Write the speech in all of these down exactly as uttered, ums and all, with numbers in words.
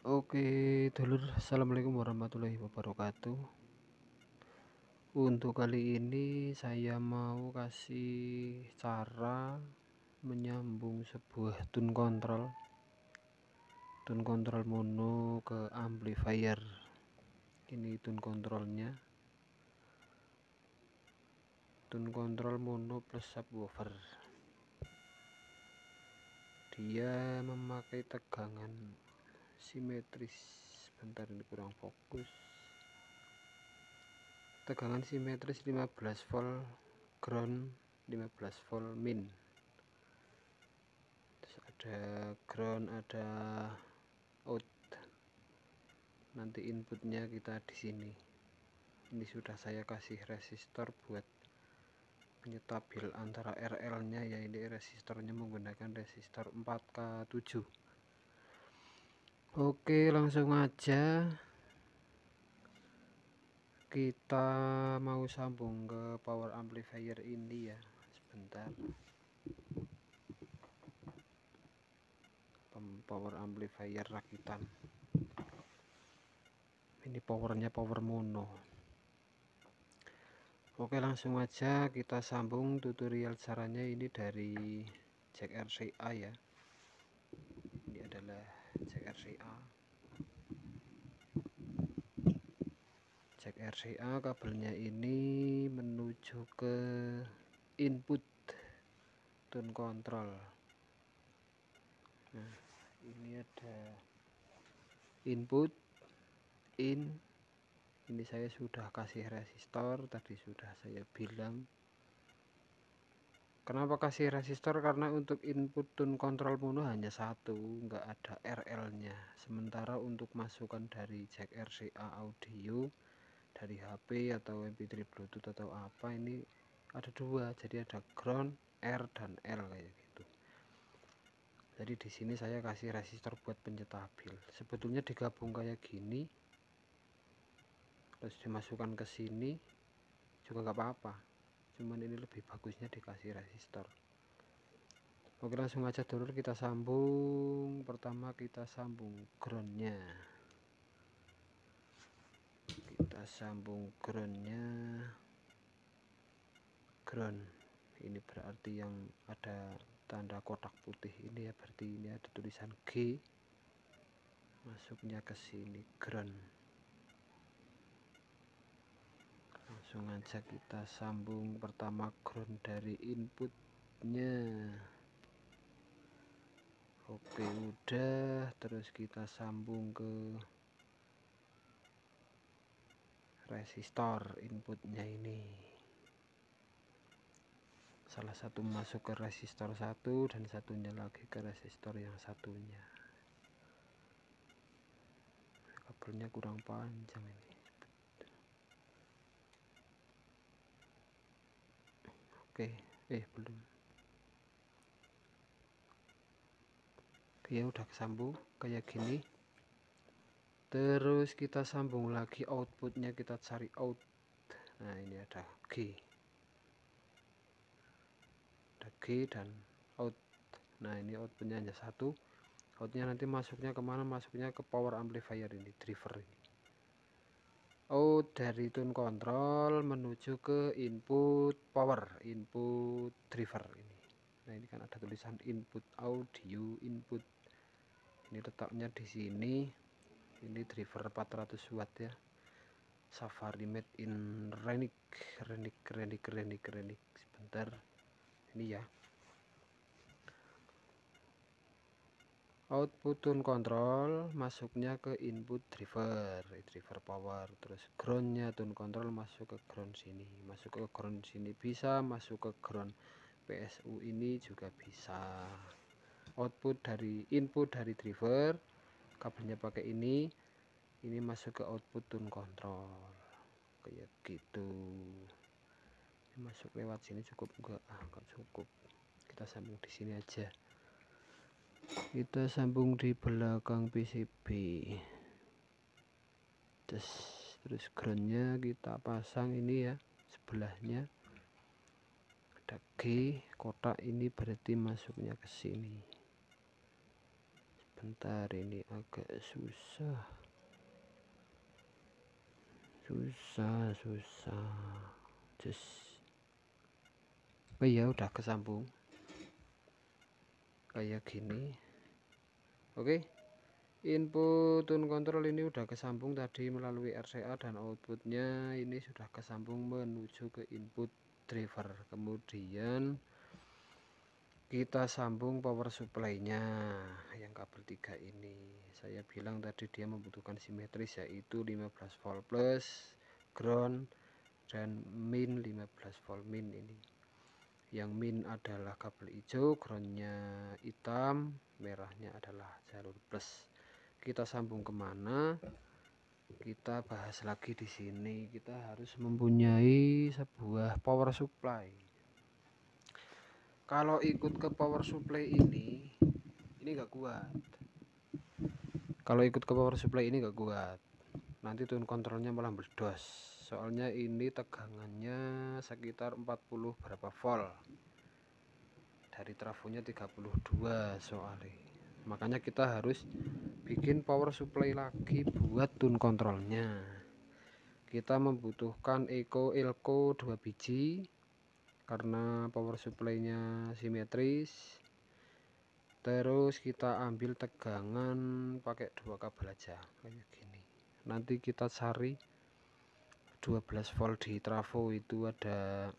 Oke, dulur, assalamualaikum warahmatullahi wabarakatuh. Untuk kali ini saya mau kasih cara menyambung sebuah tune control, tune control mono ke amplifier. Ini tune controlnya, tune control mono plus subwoofer. Dia memakai tegangan simetris. Bentar, ini kurang fokus. Tegangan simetris lima belas volt ground, lima belas volt min. Terus ada ground, ada out. Nanti inputnya kita di sini. Ini sudah saya kasih resistor buat penyetabil antara R L nya, ya. Ini resistornya menggunakan resistor empat K tujuh. Oke, langsung aja kita mau sambung ke power amplifier ini, ya. Sebentar. Power amplifier rakitan. Ini powernya power mono. Oke, langsung aja kita sambung. Tutorial caranya ini dari jack R C A, ya. Ini adalah jack R C A. Jack R C A, kabelnya ini menuju ke input tune control. Nah, ini ada input, in. Ini saya sudah kasih resistor, tadi sudah saya bilang. Kenapa kasih resistor? Karena untuk input tune control mono hanya satu, nggak ada R L nya. Sementara untuk masukan dari jack R C A audio dari H P atau M P tiga Bluetooth atau apa, ini ada dua. Jadi ada ground, R dan L kayak gitu. Jadi di sini saya kasih resistor buat penyetabil. Sebetulnya digabung kayak gini, terus dimasukkan ke sini juga nggak apa-apa. Cuman ini lebih bagusnya dikasih resistor. Oke, langsung aja dulu kita sambung. Pertama kita sambung groundnya. Kita sambung groundnya. Ground. Ini berarti yang ada tanda kotak putih ini, ya, berarti ini ada tulisan G. Masuknya ke sini ground. Langsung aja kita sambung pertama ground dari inputnya. Oke, udah. Terus kita sambung ke resistor inputnya ini. Salah satu masuk ke resistor satu dan satunya lagi ke resistor yang satunya. Kabelnya kurang panjang ini. Oke, eh belum. Oke, ya udah kesambung kayak gini. Terus kita sambung lagi outputnya, kita cari out. Nah, ini ada G. Ada G dan out. Nah, ini outputnya hanya satu. Outnya nanti masuknya kemana? Masuknya ke power amplifier ini, driver ini. Out dari tune control menuju ke input power, input driver ini. Nah, ini kan ada tulisan input audio, input. Ini letaknya di sini. Ini driver empat ratus watt, ya. Safari made in Renik, Renik, Renik, Renik, Renik. Sebentar. Ini, ya. Output tune control masuknya ke input driver, driver power. Terus groundnya tune control masuk ke ground sini, masuk ke ground sini bisa, masuk ke ground P S U ini juga bisa. Output dari input dari driver, kabelnya pakai ini, ini masuk ke output tune control kayak gitu. Ini masuk lewat sini cukup enggak? Ah, enggak cukup. Kita sambung di sini aja. Kita sambung di belakang P C B. Terus, terus groundnya kita pasang ini, ya, sebelahnya ada G kotak ini, berarti masuknya ke sini. bentar, ini agak susah susah susah just oh iya, udah kesambung kayak gini. Oke, input tune control ini udah kesambung tadi melalui R C A, dan outputnya ini sudah kesambung menuju ke input driver. Kemudian kita sambung power supply-nya yang kabel tiga ini. Saya bilang tadi dia membutuhkan simetris, yaitu lima belas volt plus, ground, dan min lima belas volt min. Ini yang min adalah kabel hijau, groundnya hitam, merahnya adalah jalur plus. Kita sambung kemana? Kita bahas lagi di sini. Kita harus mempunyai sebuah power supply. Kalau ikut ke power supply ini, ini nggak kuat. Kalau ikut ke power supply ini nggak kuat, nanti tune kontrolnya malah meledos. Soalnya ini tegangannya sekitar empat puluh berapa volt, dari trafonya tiga puluh dua soalnya. Makanya kita harus bikin power supply lagi buat tune kontrolnya. Kita membutuhkan Eco Elco dua biji karena power supply-nya simetris. Terus kita ambil tegangan pakai dua kabel aja kayak gini. Nanti kita cari dua belas volt di trafo, itu ada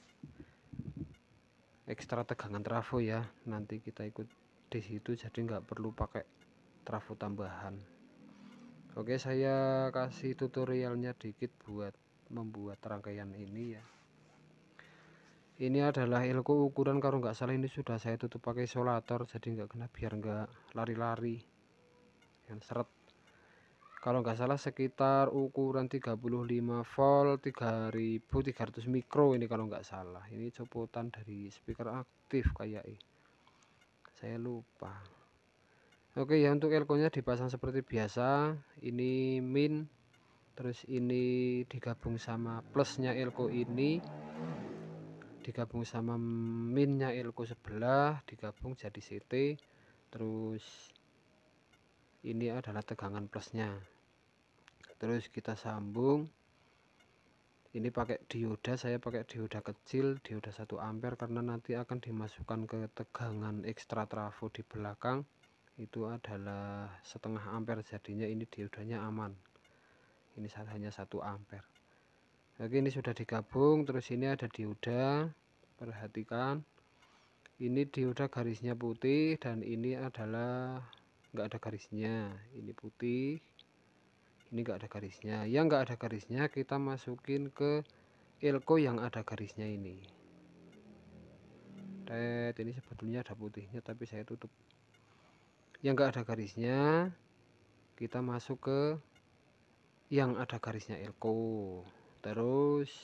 ekstra tegangan trafo ya. Nanti kita ikut di situ, jadi nggak perlu pakai trafo tambahan. Oke, saya kasih tutorialnya dikit buat membuat rangkaian ini ya. Ini adalah elko ukuran, kalau nggak salah ini sudah saya tutup pakai isolator, jadi nggak kena, biar nggak lari-lari yang seret. Kalau nggak salah sekitar ukuran tiga puluh lima volt, tiga ribu tiga ratus mikro ini kalau nggak salah. Ini copotan dari speaker aktif kayak ini, saya lupa. Oke ya, untuk elko nya dipasang seperti biasa. Ini min, terus ini digabung sama plusnya elko ini, digabung sama minnya elko sebelah, digabung jadi C T. Terus ini adalah tegangan plusnya. Terus kita sambung. Ini pakai dioda, saya pakai dioda kecil, dioda satu ampere, karena nanti akan dimasukkan ke tegangan ekstra trafo di belakang. Itu adalah setengah ampere, jadinya ini diodanya aman. Ini hanya satu ampere. Oke, ini sudah digabung. Terus ini ada dioda, perhatikan ini dioda garisnya putih, dan ini adalah nggak ada garisnya. Ini putih, ini enggak ada garisnya. Yang enggak ada garisnya kita masukin ke elko yang ada garisnya ini. Tet, ini sebetulnya ada putihnya tapi saya tutup. Yang enggak ada garisnya kita masuk ke yang ada garisnya elko. Terus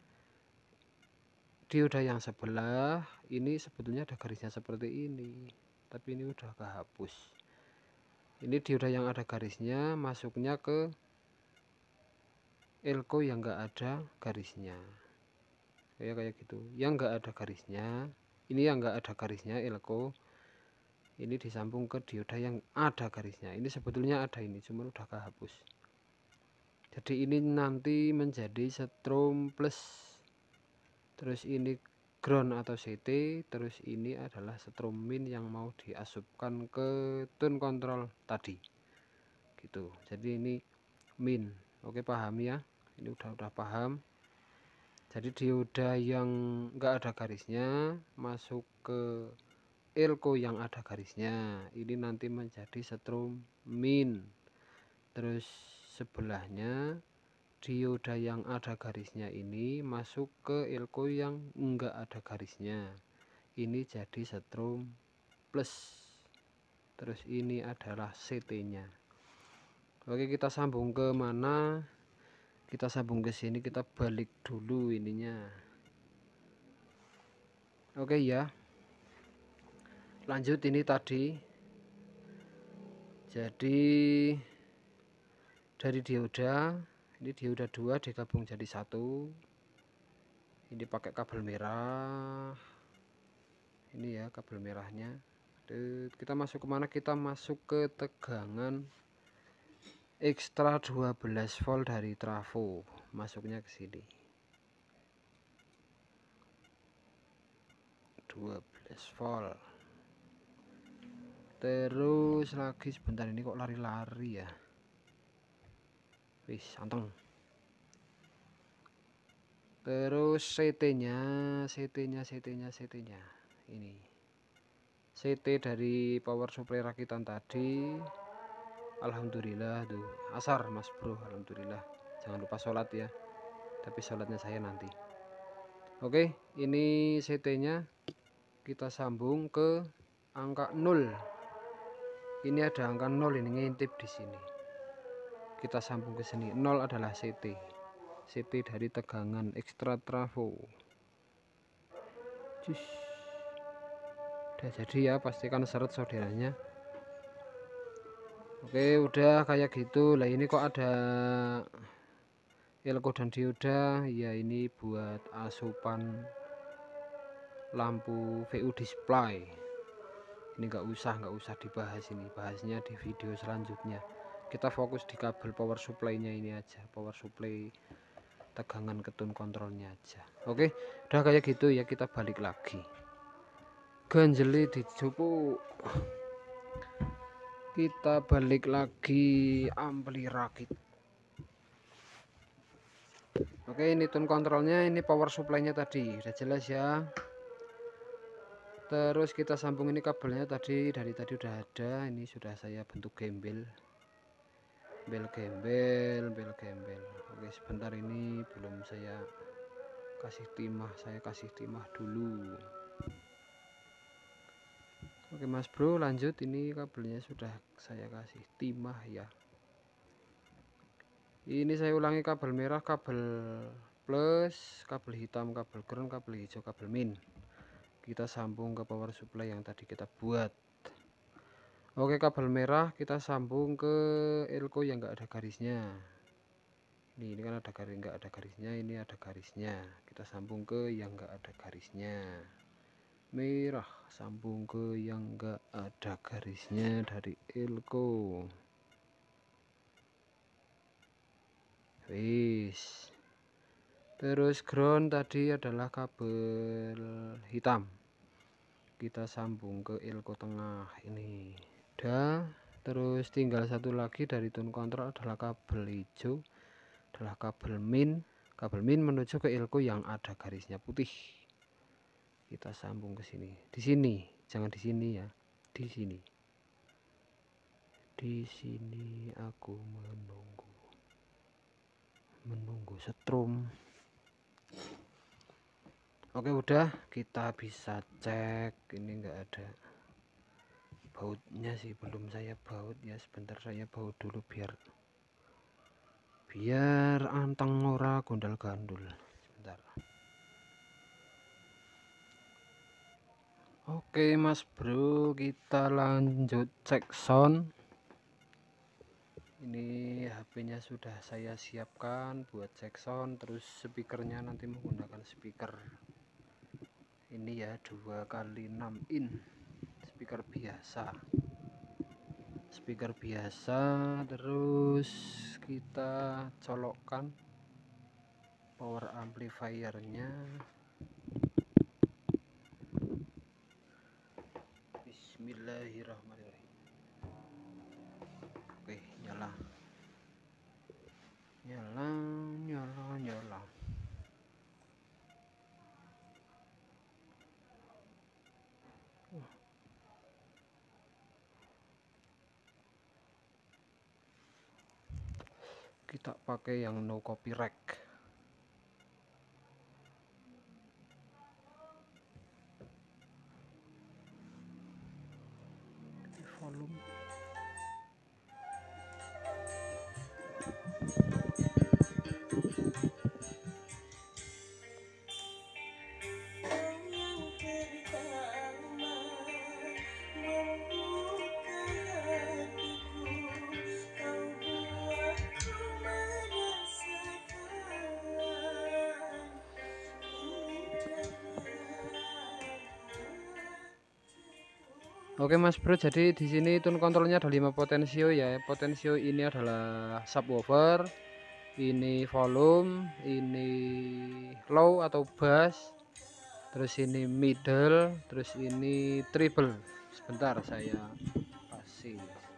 dioda yang sebelah ini sebetulnya ada garisnya seperti ini, tapi ini udah kehapus. Ini dioda yang ada garisnya masuknya ke elko yang enggak ada garisnya, kayak kayak gitu. Yang enggak ada garisnya, ini yang enggak ada garisnya elko, ini disambung ke dioda yang ada garisnya. Ini sebetulnya ada, ini cuma udah kehapus. Jadi ini nanti menjadi strom plus, terus ini ground atau C T, terus ini adalah strom min yang mau diasupkan ke tune control tadi gitu. Jadi ini min. Oke, paham ya? Ini udah udah paham. Jadi dioda yang enggak ada garisnya masuk ke elko yang ada garisnya, ini nanti menjadi strom min. Terus sebelahnya dioda yang ada garisnya ini masuk ke elko yang enggak ada garisnya, ini jadi strom plus. Terus ini adalah C T nya. Oke, kita sambung ke mana? Kita sambung ke sini, kita balik dulu ininya. Oke ya, lanjut. Ini tadi jadi dari dioda, ini dioda dua digabung jadi satu. Ini pakai kabel merah, ini ya kabel merahnya. Kita masuk kemana? Kita masuk ke tegangan ekstra dua belas volt dari trafo, masuknya ke sini dua belas volt. Terus lagi sebentar, ini kok lari-lari ya, wis anteng. Terus C T nya C T nya C T nya C T nya ini C T dari power supply rakitan tadi. Alhamdulillah tuh asar mas bro, alhamdulillah. Jangan lupa sholat ya, tapi sholatnya saya nanti. Oke, ini C T nya kita sambung ke angka nol. Ini ada angka nol, ini ngintip di sini. Kita sambung ke sini. nol adalah C T. C T dari tegangan ekstra trafo. Cus. Udah jadi ya, pastikan seret solderannya. Oke, udah kayak gitu. Lah ini kok ada elko dan dioda. Ya ini buat asupan lampu V U display. Ini nggak usah nggak usah dibahas, ini bahasnya di video selanjutnya. Kita fokus di kabel power supply-nya ini aja, power supply tegangan ketun kontrolnya aja. Oke, udah kayak gitu ya, kita balik lagi. Ganjeli dicupu. Kita balik lagi ampli rakit. Oke, ini tune kontrolnya, ini power supply-nya tadi udah jelas ya. Terus kita sambung ini kabelnya tadi, dari tadi udah ada, ini sudah saya bentuk gembel. Bel gembel, bel gembel. Oke, sebentar, ini belum saya kasih timah, saya kasih timah dulu. Oke mas bro, lanjut. Ini kabelnya sudah saya kasih timah ya. Ini saya ulangi, kabel merah kabel plus, kabel hitam kabel ground, kabel hijau kabel min. Kita sambung ke power supply yang tadi kita buat. Oke, kabel merah kita sambung ke elko yang enggak ada garisnya. Ini, ini kan ada garis, enggak ada garisnya, ini ada garisnya. Kita sambung ke yang enggak ada garisnya. Merah sambung ke yang enggak ada garisnya dari elko. Wis. Terus ground tadi adalah kabel hitam. Kita sambung ke elko tengah ini. Udah. Terus tinggal satu lagi dari tune control adalah kabel hijau, adalah kabel min. Kabel min menuju ke elko yang ada garisnya putih. Kita sambung ke sini. Di sini, jangan di sini ya. Di sini. Di sini aku menunggu. Menunggu setrum. Oke, udah, kita bisa cek. Ini enggak ada bautnya sih, belum saya baut ya. Sebentar saya baut dulu biar biar anteng ora gondal gandul. Sebentar. Oke mas bro, kita lanjut cek sound. Ini H P-nya sudah saya siapkan buat cek sound. Terus speakernya nanti menggunakan speaker ini ya, dua kali enam in, speaker biasa, speaker biasa. Terus kita colokkan power amplifiernya. Bismillahirrahmanirrahim. Oke, nyala nyala nyala nyala. Kita pakai yang no copy rack. Volume Oke Mas Bro, jadi di sini tune controlnya ada lima potensio ya. Potensio ini adalah subwoofer, ini volume, ini low atau bass, terus ini middle, terus ini treble. Sebentar saya kasih.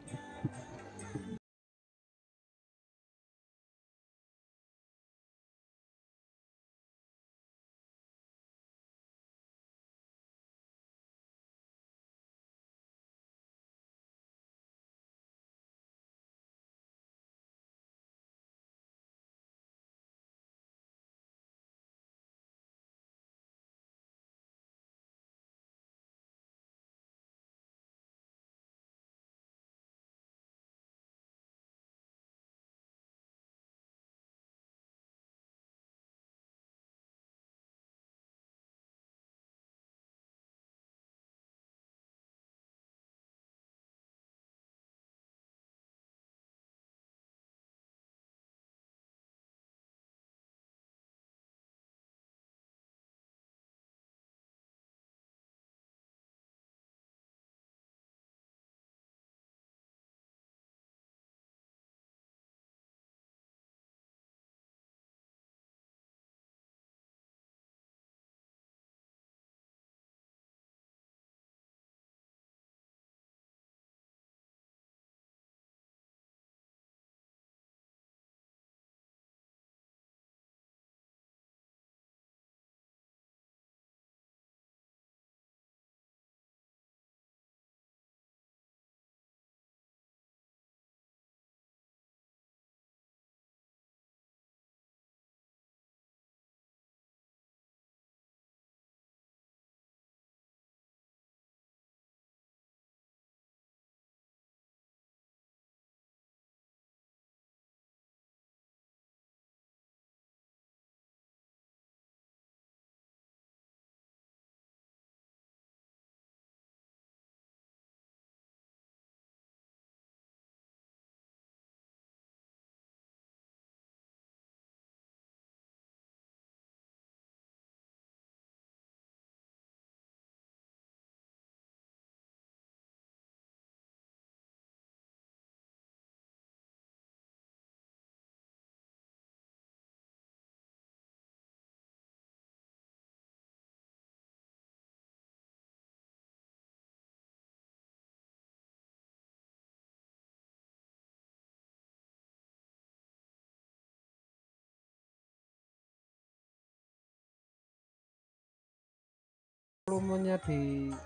Volumenya di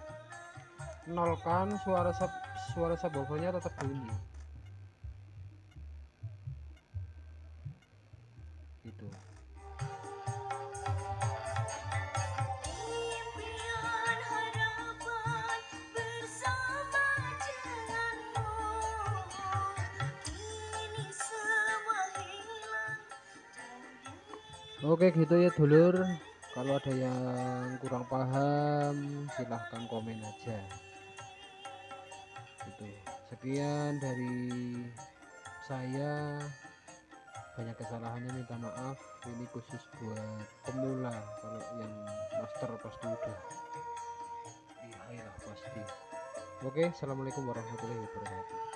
nolkan, suara sub suara subwoofernya tetap bunyi. Gitu. Oke gitu ya dulur, kalau ada yang kurang paham silahkan komen aja gitu. Sekian dari saya, banyak kesalahannya minta maaf, ini khusus buat pemula. Kalau yang master pasti udah iya lah pasti. Oke, assalamualaikum warahmatullahi wabarakatuh.